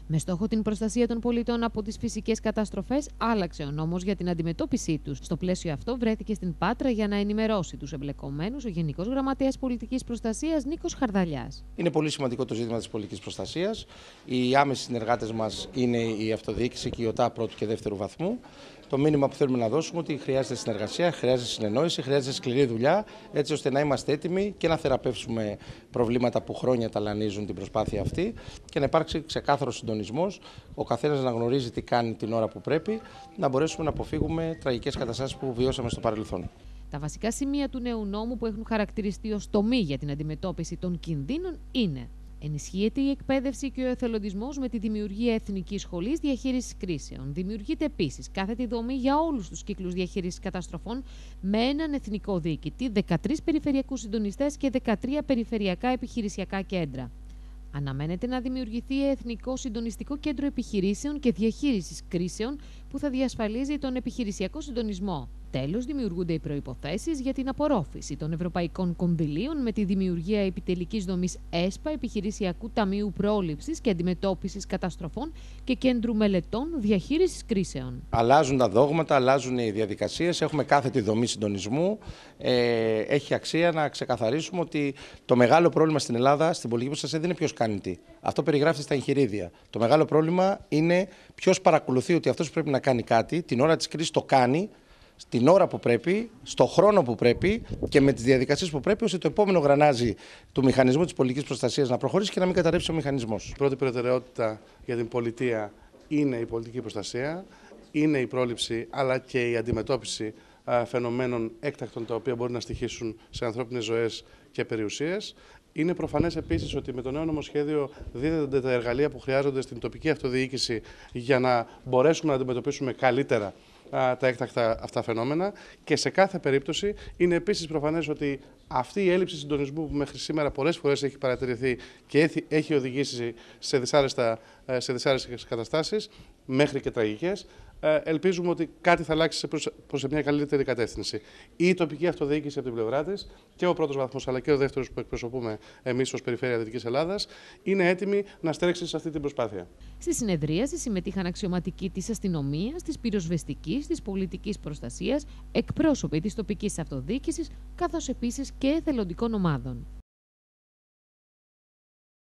Με στόχο την προστασία των πολιτών από τις φυσικές καταστροφές, άλλαξε ο νόμος για την αντιμετώπιση τους. Στο πλαίσιο αυτό, βρέθηκε στην Πάτρα για να ενημερώσει τους εμπλεκομένους ο Γενικός Γραμματέας Πολιτικής Προστασίας Νίκος Χαρδαλιάς. Είναι πολύ σημαντικό το ζήτημα της πολιτικής προστασίας. Οι άμεσοι συνεργάτες μας είναι η αυτοδιοίκηση και η ΟΤΑ πρώτου και δεύτερου βαθμού. Το μήνυμα που θέλουμε να δώσουμε ότι χρειάζεται συνεργασία, χρειάζεται συνεννόηση, χρειάζεται σκληρή δουλειά, έτσι ώστε να είμαστε έτοιμοι και να θεραπεύσουμε προβλήματα που χρόνια ταλανίζουν την προσπάθεια αυτή και να υπάρξει ξεκάθαρος συντονισμός, ο καθένας να γνωρίζει τι κάνει την ώρα που πρέπει, να μπορέσουμε να αποφύγουμε τραγικές καταστάσεις που βιώσαμε στο παρελθόν. Τα βασικά σημεία του νέου νόμου που έχουν χαρακτηριστεί ως τομή για την αντιμετώπιση των κινδύνων είναι: ενισχύεται η εκπαίδευση και ο εθελοντισμός με τη δημιουργία Εθνικής Σχολής Διαχείρισης Κρίσεων. Δημιουργείται επίσης κάθετη δομή για όλους τους κύκλους διαχείρισης καταστροφών με έναν εθνικό διοικητή, 13 περιφερειακούς συντονιστές και 13 περιφερειακά επιχειρησιακά κέντρα. Αναμένεται να δημιουργηθεί Εθνικό Συντονιστικό Κέντρο Επιχειρήσεων και Διαχείρισης Κρίσεων που θα διασφαλίζει τον επιχειρησιακό συντονισμό. Τέλος, δημιουργούνται οι προϋποθέσεις για την απορρόφηση των ευρωπαϊκών κονδυλίων με τη δημιουργία επιτελικής δομής ΕΣΠΑ, Επιχειρησιακού Ταμείου Πρόληψης και Αντιμετώπισης Καταστροφών και Κέντρου Μελετών Διαχείρισης Κρίσεων. Αλλάζουν τα δόγματα, αλλάζουν οι διαδικασίες, έχουμε κάθετη δομή συντονισμού. Έχει αξία να ξεκαθαρίσουμε ότι το μεγάλο πρόβλημα στην Ελλάδα, στην πολιτική προστασία, δεν είναι ποιος κάνει τι. Αυτό περιγράφεται στα εγχειρίδια. Το μεγάλο πρόβλημα είναι ποιος παρακολουθεί ότι αυτός που πρέπει να κάνει κάτι, την ώρα της κρίσης το κάνει, στην ώρα που πρέπει, στο χρόνο που πρέπει και με τις διαδικασίες που πρέπει, ώστε το επόμενο γρανάζι του μηχανισμού της πολιτικής προστασίας να προχωρήσει και να μην καταρρεύσει ο μηχανισμός. Η πρώτη προτεραιότητα για την πολιτεία είναι η πολιτική προστασία, είναι η πρόληψη αλλά και η αντιμετώπιση φαινομένων έκτακτων τα οποία μπορεί να στοιχήσουν σε ανθρώπινες ζωές και περιουσίες. Είναι προφανές επίσης ότι με το νέο νομοσχέδιο δίδονται τα εργαλεία που χρειάζονται στην τοπική αυτοδιοίκηση για να μπορέσουμε να αντιμετωπίσουμε καλύτερα τα έκτακτα αυτά φαινόμενα και σε κάθε περίπτωση είναι επίσης προφανές ότι αυτή η έλλειψη συντονισμού που μέχρι σήμερα πολλές φορές έχει παρατηρηθεί και έχει οδηγήσει σε δυσάρεστες καταστάσεις μέχρι και τραγικές, ελπίζουμε ότι κάτι θα αλλάξει προς μια καλύτερη κατεύθυνση. Η τοπική αυτοδιοίκηση από την πλευρά της και ο πρώτος βαθμός αλλά και ο δεύτερος που εκπροσωπούμε εμείς ως Περιφέρεια Δυτικής Ελλάδας είναι έτοιμοι να στρέξει σε αυτή την προσπάθεια. Στη συνεδρίαση συμμετείχαν αξιωματικοί της αστυνομίας, της πυροσβεστικής, της πολιτικής προστασίας, εκπρόσωποι της τοπικής αυτοδιοίκησης, καθώς επίσης και εθελοντικών ομάδων.